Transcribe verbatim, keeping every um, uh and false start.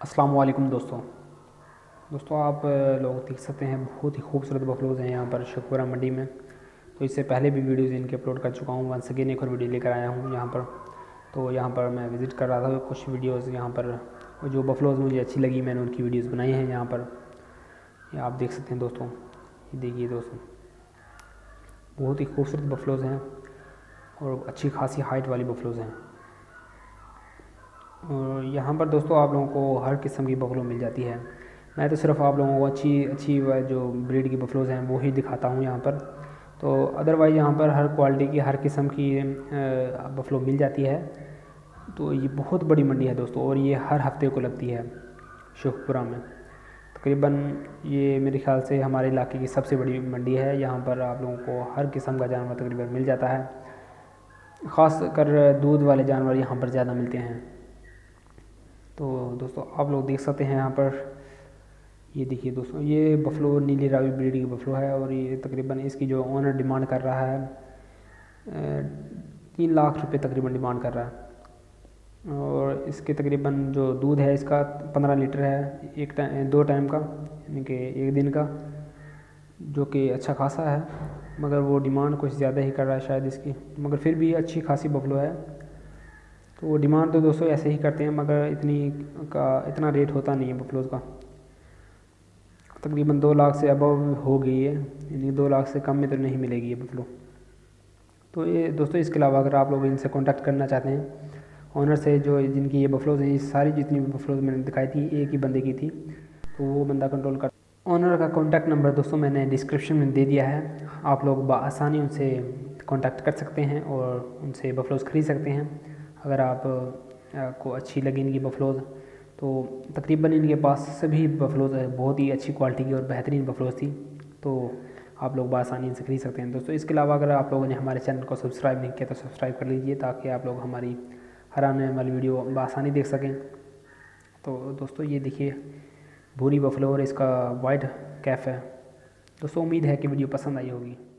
अस्सलाम वालेकुम दोस्तों दोस्तों आप लोग देख सकते हैं बहुत ही खूबसूरत बफलोज़ हैं यहाँ पर शेखपुरा मंडी में। तो इससे पहले भी वीडियोज़ इनके अपलोड कर चुका हूँ। वंस अगेन एक और वीडियो लेकर आया हूँ यहाँ पर। तो यहाँ पर मैं विज़िट कर रहा था, कुछ वीडियोज़ यहाँ पर जो बफलोज़ मुझे अच्छी लगी मैंने उनकी वीडियोज़ बनाई हैं यहाँ पर। ये आप देख सकते हैं दोस्तों, ये देखिए दोस्तों, बहुत ही खूबसूरत बफलोज़ हैं और अच्छी खासी हाइट वाली बफलोज़ हैं। और यहाँ पर दोस्तों आप लोगों को हर किस्म की बफलो मिल जाती है। मैं तो सिर्फ आप लोगों को अच्छी अच्छी जो ब्रीड की बफलोज़ हैं वो ही दिखाता हूँ यहाँ पर। तो अदरवाइज़ यहाँ पर हर क्वालिटी की हर किस्म की बफलो मिल जाती है। तो ये बहुत बड़ी मंडी है दोस्तों और ये हर हफ्ते को लगती है शेखपुरा में। तकरीबन ये मेरे ख्याल से हमारे इलाके की सबसे बड़ी मंडी है। यहाँ पर आप लोगों को हर किस्म का जानवर तकरीबन मिल जाता है। ख़ास कर दूध वाले जानवर यहाँ पर ज़्यादा मिलते हैं। तो दोस्तों आप लोग देख सकते हैं यहाँ पर, ये देखिए दोस्तों, ये बफलो नीली रावी ब्रीड की बफलो है और ये तकरीबन इसकी जो ओनर डिमांड कर रहा है तीन लाख रुपए तकरीबन डिमांड कर रहा है। और इसके तकरीबन जो दूध है इसका पंद्रह लीटर है एक टाइम दो टाइम का, यानी कि एक दिन का, जो कि अच्छा खासा है। मगर वो डिमांड कुछ ज़्यादा ही कर रहा है शायद इसकी, मगर फिर भी अच्छी खासी बफलो है। तो वो डिमांड तो दोस्तों ऐसे ही करते हैं, मगर इतनी का इतना रेट होता नहीं है बफलोज़ का। तकरीबन दो लाख से अबव हो गई है, यानी दो लाख से कम में तो नहीं मिलेगी ये बफलो। तो ये दोस्तों इसके अलावा अगर आप लोग इनसे कांटेक्ट करना चाहते हैं ऑनर से, जो जिनकी ये बफलोज़ हैं, ये सारी जितनी भी बफलोज़ मैंने दिखाई थी एक ही बंदे की थी, तो वो बंदा कंट्रोल कर। ऑनर का कॉन्टैक्ट नंबर दोस्तों मैंने डिस्क्रिप्शन में दे दिया है। आप लोग बआसानी उनसे कॉन्टैक्ट कर सकते हैं और उनसे बफलोज़ ख़रीद सकते हैं अगर आप को अच्छी लगी इनकी बफलोज़। तो तकरीबन इनके पास सभी बफलोज़ बहुत ही अच्छी क्वालिटी की और बेहतरीन बफलोज़ थी, तो आप लोग बआसानी इनसे खरीद सकते हैं दोस्तों। इसके अलावा अगर आप लोगों ने हमारे चैनल को सब्सक्राइब नहीं किया तो सब्सक्राइब कर लीजिए, ताकि आप लोग हमारी हर आने वाली वीडियो बआसानी देख सकें। तो दोस्तों ये देखिए भूरी बफलो और इसका वाइट कैफ है। दोस्तों उम्मीद है कि वीडियो पसंद आई होगी।